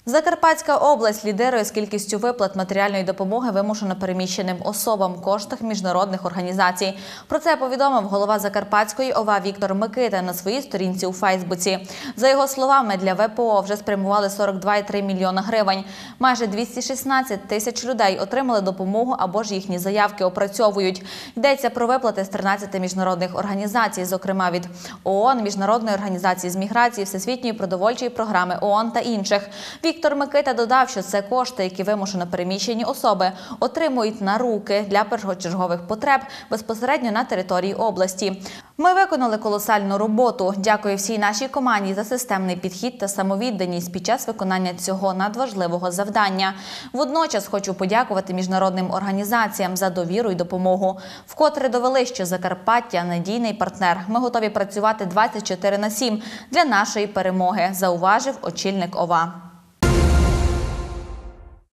Закарпатська область лідирує з кількістю виплат матеріальної допомоги вимушено переміщеним особам в коштах міжнародних організацій. Про це повідомив голова Закарпатської ОВА Віктор Микита на своїй сторінці у Фейсбуці. За його словами, для ВПО вже спрямували 42,3 мільйона гривень. Майже 216 тисяч людей отримали допомогу або ж їхні заявки опрацьовують. Йдеться про виплати з 13 міжнародних організацій, зокрема від ООН, Міжнародної організації з міграції, Всесвітньої продовольчої програми ООН та інших. Віктор Микита додав, що це кошти, які вимушено переміщені особи отримують на руки для першочергових потреб безпосередньо на території області. Ми виконали колосальну роботу. Дякую всій нашій команді за системний підхід та самовідданість під час виконання цього надважливого завдання. Водночас хочу подякувати міжнародним організаціям за довіру і допомогу. Вкотре довели, що Закарпаття – надійний партнер. Ми готові працювати 24/7 для нашої перемоги, зауважив очільник ОВА.